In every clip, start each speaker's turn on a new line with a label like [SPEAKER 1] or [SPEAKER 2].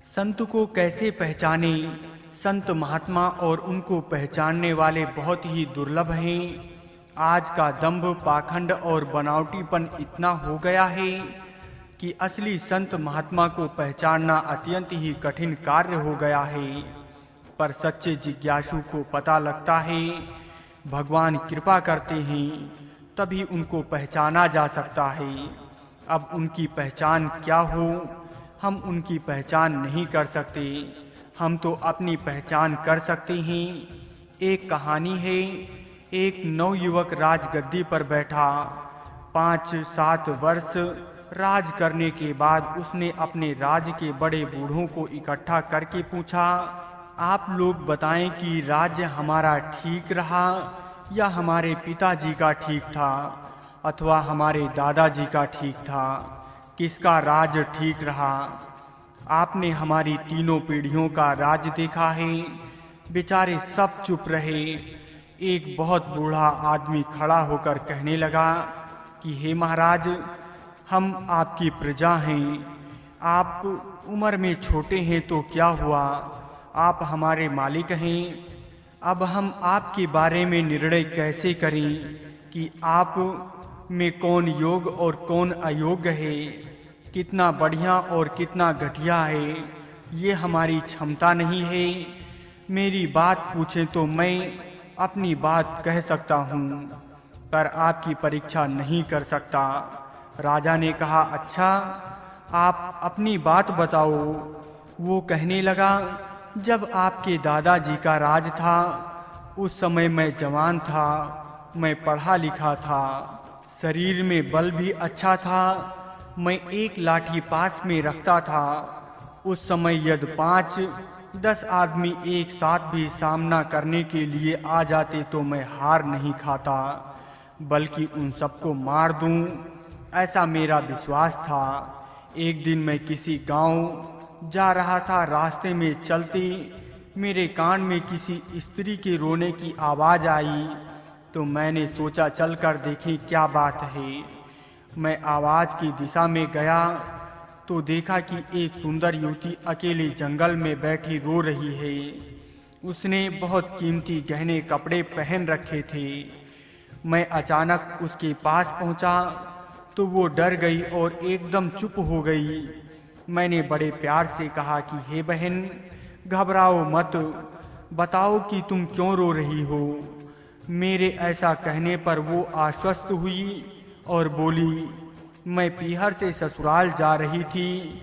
[SPEAKER 1] संत को कैसे पहचाने? संत महात्मा और उनको पहचानने वाले बहुत ही दुर्लभ हैं। आज का दंभ, पाखंड और बनावटीपन इतना हो गया है कि असली संत महात्मा को पहचानना अत्यंत ही कठिन कार्य हो गया है। पर सच्चे जिज्ञासु को पता लगता है। भगवान कृपा करते हैं, तभी उनको पहचाना जा सकता है। अब उनकी पहचान क्या हो, हम उनकी पहचान नहीं कर सकते। हम तो अपनी पहचान कर सकते हैं। एक कहानी है। एक नवयुवक राजगद्दी पर बैठा। 5-7 वर्ष राज करने के बाद उसने अपने राज्य के बड़े बूढ़ों को इकट्ठा करके पूछा, आप लोग बताएं कि राज्य हमारा ठीक रहा या हमारे पिताजी का ठीक था अथवा हमारे दादाजी का ठीक था? किसका राज ठीक रहा? आपने हमारी तीनों पीढ़ियों का राज देखा है। बेचारे सब चुप रहे। एक बहुत बूढ़ा आदमी खड़ा होकर कहने लगा कि हे महाराज, हम आपकी प्रजा हैं। आप उम्र में छोटे हैं तो क्या हुआ, आप हमारे मालिक हैं। अब हम आपके बारे में निर्णय कैसे करें कि आप में कौन योग्य और कौन अयोग्य है, कितना बढ़िया और कितना घटिया है, ये हमारी क्षमता नहीं है। मेरी बात पूछें तो मैं अपनी बात कह सकता हूँ, पर आपकी परीक्षा नहीं कर सकता। राजा ने कहा, अच्छा, आप अपनी बात बताओ। वो कहने लगा, जब आपके दादाजी का राज था, उस समय मैं जवान था, मैं पढ़ा लिखा था, शरीर में बल भी अच्छा था। मैं एक लाठी पास में रखता था। उस समय यदि 5-10 आदमी एक साथ भी सामना करने के लिए आ जाते तो मैं हार नहीं खाता, बल्कि उन सबको मार दूं, ऐसा मेरा विश्वास था। एक दिन मैं किसी गांव जा रहा था। रास्ते में चलते मेरे कान में किसी स्त्री के रोने की आवाज़ आई, तो मैंने सोचा चलकर देखें क्या बात है। मैं आवाज़ की दिशा में गया तो देखा कि एक सुंदर युवती अकेले जंगल में बैठी रो रही है। उसने बहुत कीमती गहने कपड़े पहन रखे थे। मैं अचानक उसके पास पहुंचा तो वो डर गई और एकदम चुप हो गई। मैंने बड़े प्यार से कहा कि हे बहन, घबराओ मत, बताओ कि तुम क्यों रो रही हो। मेरे ऐसा कहने पर वो आश्वस्त हुई और बोली, मैं पीहर से ससुराल जा रही थी।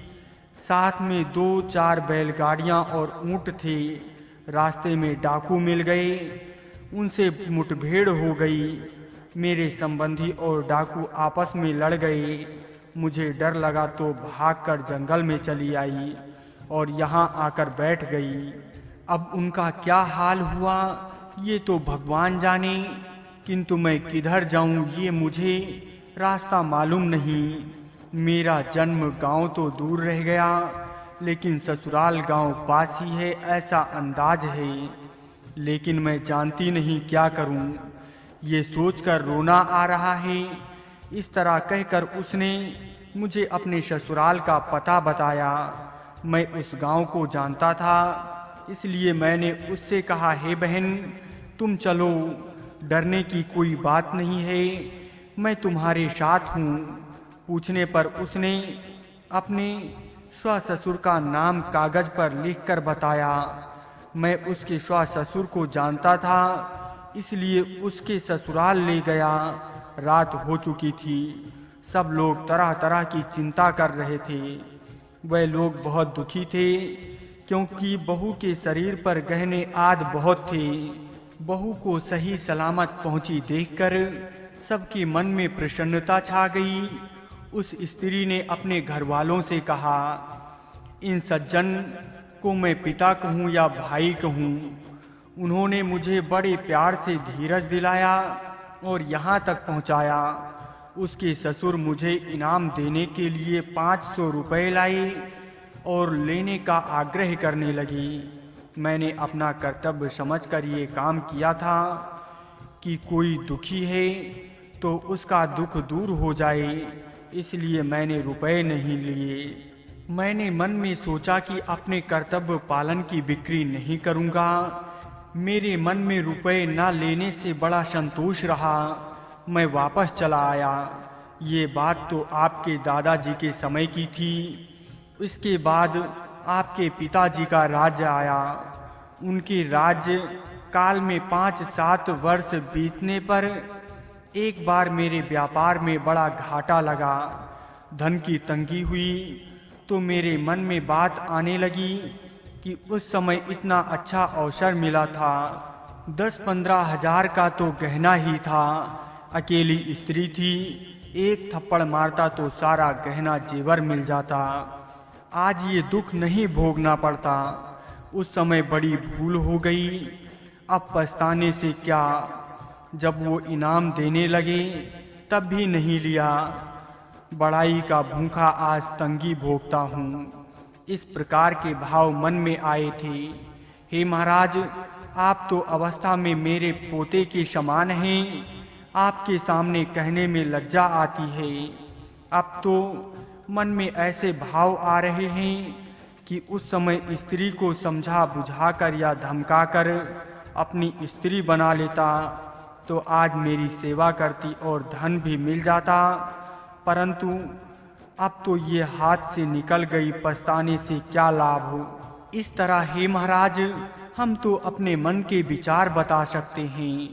[SPEAKER 1] साथ में 2-4 बैलगाड़ियां और ऊंट थे। रास्ते में डाकू मिल गए, उनसे मुठभेड़ हो गई। मेरे संबंधी और डाकू आपस में लड़ गए। मुझे डर लगा तो भागकर जंगल में चली आई और यहाँ आकर बैठ गई। अब उनका क्या हाल हुआ ये तो भगवान जाने, किंतु मैं किधर जाऊं ये मुझे रास्ता मालूम नहीं। मेरा जन्म गांव तो दूर रह गया, लेकिन ससुराल गांव पास ही है ऐसा अंदाज है। लेकिन मैं जानती नहीं क्या करूं, ये सोचकर रोना आ रहा है। इस तरह कहकर उसने मुझे अपने ससुराल का पता बताया। मैं उस गांव को जानता था, इसलिए मैंने उससे कहा, हे बहन, तुम चलो, डरने की कोई बात नहीं है, मैं तुम्हारे साथ हूँ। पूछने पर उसने अपने ससुर का नाम कागज पर लिखकर बताया। मैं उसके ससुर को जानता था, इसलिए उसके ससुराल ले गया। रात हो चुकी थी। सब लोग तरह तरह की चिंता कर रहे थे। वह लोग बहुत दुखी थे, क्योंकि बहू के शरीर पर गहने आदि बहुत थे। बहू को सही सलामत पहुंची देखकर सबके मन में प्रसन्नता छा गई। उस स्त्री ने अपने घर वालों से कहा, इन सज्जन को मैं पिता कहूँ या भाई कहूँ? उन्होंने मुझे बड़े प्यार से धीरज दिलाया और यहाँ तक पहुँचाया। उसके ससुर मुझे इनाम देने के लिए 500 रुपए लाए और लेने का आग्रह करने लगी। मैंने अपना कर्तव्य समझकर ये काम किया था कि कोई दुखी है तो उसका दुख दूर हो जाए, इसलिए मैंने रुपए नहीं लिए। मैंने मन में सोचा कि अपने कर्तव्य पालन की बिक्री नहीं करूंगा। मेरे मन में रुपए न लेने से बड़ा संतोष रहा। मैं वापस चला आया। ये बात तो आपके दादाजी के समय की थी। इसके बाद आपके पिताजी का राज्य आया। उनके राज्य काल में 5-7 वर्ष बीतने पर एक बार मेरे व्यापार में बड़ा घाटा लगा। धन की तंगी हुई तो मेरे मन में बात आने लगी कि उस समय इतना अच्छा अवसर मिला था। 10-15 हजार का तो गहना ही था। अकेली स्त्री थी, एक थप्पड़ मारता तो सारा गहना जेवर मिल जाता। आज ये दुख नहीं भोगना पड़ता। उस समय बड़ी भूल हो गई। अब पछताने से क्या। जब वो इनाम देने लगे तब भी नहीं लिया। बड़ाई का भूखा आज तंगी भोगता हूँ। इस प्रकार के भाव मन में आए थे। हे महाराज, आप तो अवस्था में मेरे पोते के समान हैं। आपके सामने कहने में लज्जा आती है। अब तो मन में ऐसे भाव आ रहे हैं कि उस समय स्त्री को समझा बुझाकर या धमकाकर अपनी स्त्री बना लेता तो आज मेरी सेवा करती और धन भी मिल जाता। परंतु अब तो ये हाथ से निकल गई, पछताने से क्या लाभ हो। इस तरह हे महाराज, हम तो अपने मन के विचार बता सकते हैं।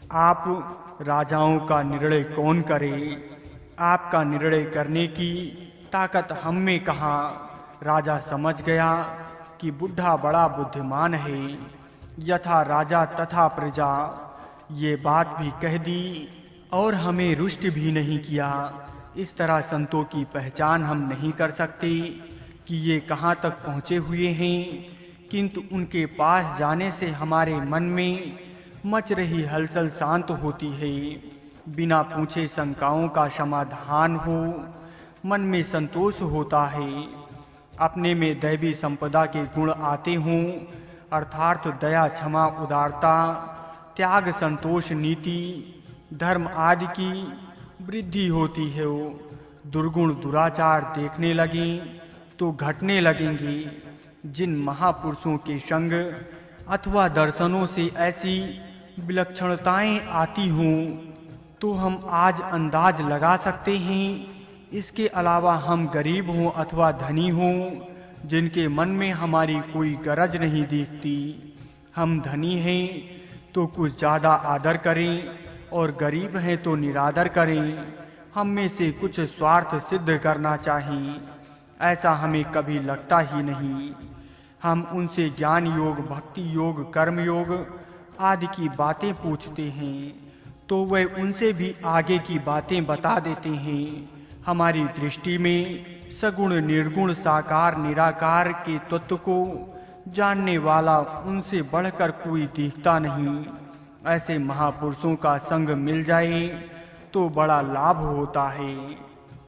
[SPEAKER 1] आप राजाओं का निर्णय कौन करे। आपका निर्णय करने की ताकत हम में कहाँ। राजा समझ गया कि बुढ़ा बड़ा बुद्धिमान है। यथा राजा तथा प्रजा, ये बात भी कह दी और हमें रुष्ट भी नहीं किया। इस तरह संतों की पहचान हम नहीं कर सकते कि ये कहाँ तक पहुँचे हुए हैं, किंतु उनके पास जाने से हमारे मन में मच रही हलचल शांत होती है। बिना पूछे शंकाओं का समाधान हो, मन में संतोष होता है। अपने में दैवी संपदा के गुण आते हों, अर्थात दया, क्षमा, उदारता, त्याग, संतोष, नीति, धर्म आदि की वृद्धि होती है। दुर्गुण दुराचार देखने लगें तो घटने लगेंगे। जिन महापुरुषों के संग अथवा दर्शनों से ऐसी विलक्षणताएं आती हों तो हम आज अंदाज लगा सकते हैं। इसके अलावा हम गरीब हों अथवा धनी हों, जिनके मन में हमारी कोई गरज नहीं दिखती, हम धनी हैं तो कुछ ज़्यादा आदर करें और गरीब हैं तो निरादर करें। हम में से कुछ स्वार्थ सिद्ध करना चाहिए, ऐसा हमें कभी लगता ही नहीं। हम उनसे ज्ञान योग, भक्ति योग, कर्म योग आदि की बातें पूछते हैं तो वे उनसे भी आगे की बातें बता देते हैं। हमारी दृष्टि में सगुण, निर्गुण, साकार, निराकार के तत्व को जानने वाला उनसे बढ़कर कोई दिखता नहीं। ऐसे महापुरुषों का संग मिल जाए तो बड़ा लाभ होता है।